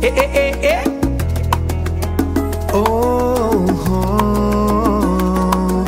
Oh, oh,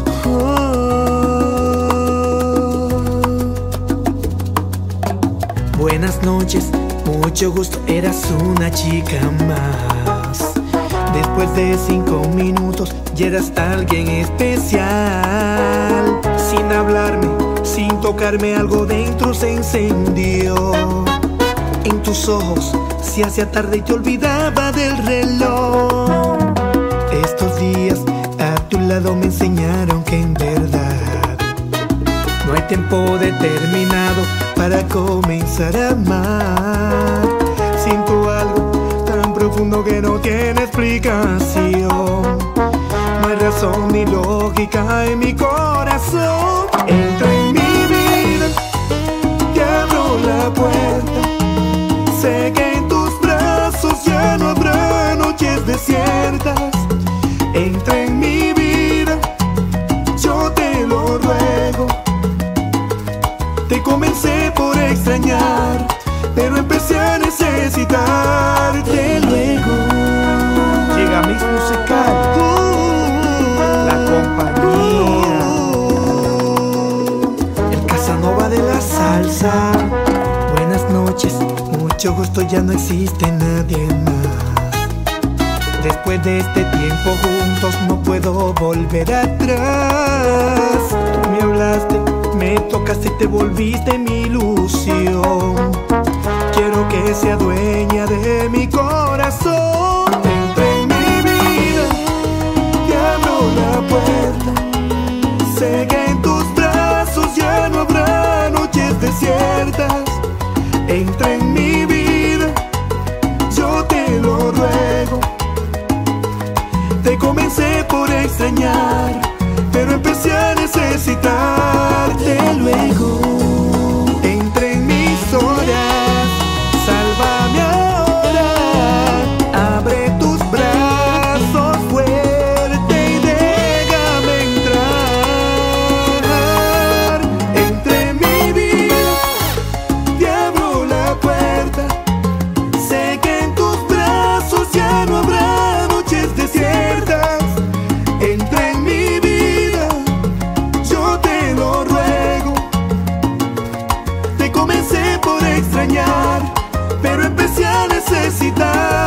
oh. Buenas noches, mucho gusto, eras una chica más. Después de 5 minutos ya eras alguien especial. Sin hablarme, sin tocarme, algo dentro se encendió. En tus ojos se hacía tarde y te olvidaba del reloj. Estos días a tu lado me enseñaron que en verdad no hay tiempo determinado para comenzar a amar. Siento algo tan profundo que no tiene explicación. No hay razón ni lógica en mi corazón. Entra en mi vida, te abro la puerta. Sé que en tus brazos ya no habrá noches desiertas. Entra en mi vida, yo te lo ruego. Te comencé por extrañar, pero empecé a necesitarte luego. Llega Mix Musical, la compañía, el Casanova de la salsa. Buenas noches, mucho gusto, ya no existe nadie más. Después de este tiempo juntos no puedo volver atrás. Tú me hablaste, me tocaste y te volviste mi ilusión. Quiero que sea dueña de mi corazón. Entra en mi vida, te abro la puerta. Sé que en tus brazos ya no habrá noches desiertas. Entra en mi vida, yo te lo ruego. Te comencé por extrañar, pero empecé a necesitarte luego. Entra en mis horas, sálvame ahora. Abre tus brazos fuerte y déjame entrar. Entra en mi vida, te abro la puerta. Sé que en tus brazos ya no habrá noches desiertas. Entra en mi vida, yo te lo ruego. Te comencé por extrañar, pero empecé a necesitar.